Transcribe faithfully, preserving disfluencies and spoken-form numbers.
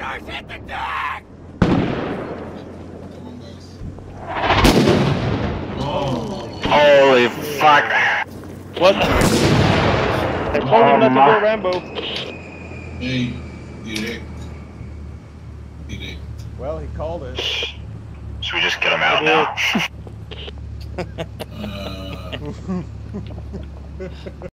Mortars hit the deck! Oh. Holy fuck. What? I told him not to go Rambo. Hey, direct. Direct. Well, he called it. Should we just get him out now? Uh...